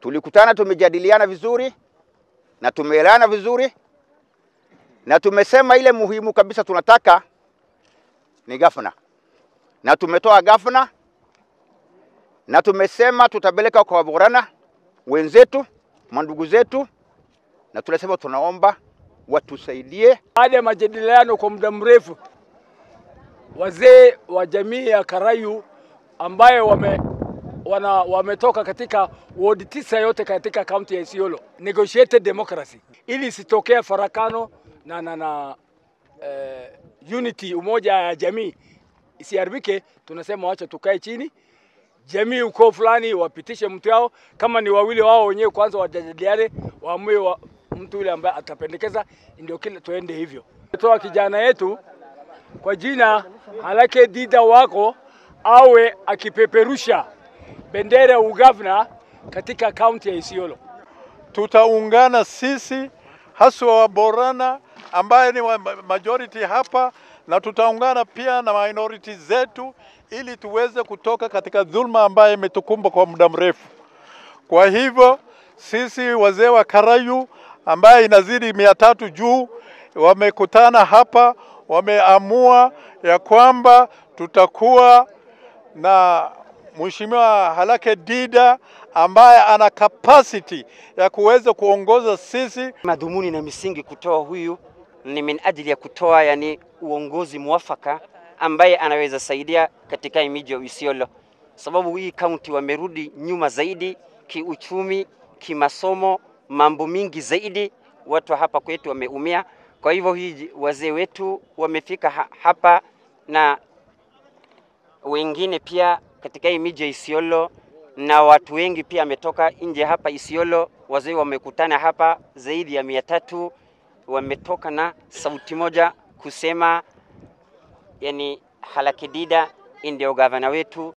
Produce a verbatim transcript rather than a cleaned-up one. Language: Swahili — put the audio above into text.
Tulikutana, tumejadiliana vizuri na tumeelewana vizuri, na tumesema ile muhimu kabisa tunataka ni gavana, na tumetoa gavana, na tumesema tutabeleka kwa Borana wenzetu, mandugu zetu, na tunasema tunaomba watusaidie. Baada ya majadiliano kwa muda mrefu, wazee wa jamii ya Karayu ambayo wame wana wametoka katika ward tisa yote katika county ya Isiolo, negotiated democracy, ili sitokea farakano na na, na uh, unity, umoja ya jamii isiharibike. Tunasema wacha tukae chini, jamii uko fulani wapitishe mtu yao, kama ni wawili wao wenyewe kwanza wajadiliane, waamue wa, mtu yule ambaye atapendekeza, ndio kile tuende hivyo. Toa kijana yetu kwa jina Halakhe Dida Waqo awe akipeperusha bendera ya ugavana katika county ya Isiolo. Tutaungana sisi haswa wa Borana ambaye ni majority hapa, na tutaungana pia na minority zetu ili tuweze kutoka katika dhulma ambaye imetukumba kwa muda mrefu. Kwa hivyo sisi wazee wa Karayu ambaye inazidi mia tatu juu wamekutana hapa, wameamua ya kwamba tutakuwa na Mheshimiwa Halakhe Dida ambaye ana capacity ya kuweza kuongoza sisi. Madhumuni na misingi kutoa huyu ni min ajili ya kutoa yani uongozi mwafaka ambaye anaweza saidia katika miji ya Isiolo, sababu hii county wamerudi nyuma zaidi kiuchumi, kimasomo, mambo mingi zaidi. Watu hapa kwetu wameumia. Kwa hivyo hii wazee wetu wamefika ha hapa na wengine pia katika hii miji ya Isiolo, na watu wengi pia wametoka nje hapa Isiolo. Wazee wamekutana hapa zaidi ya mia tatu, wametoka na sauti moja kusema yani Halakhe Dida ndio gavana wetu.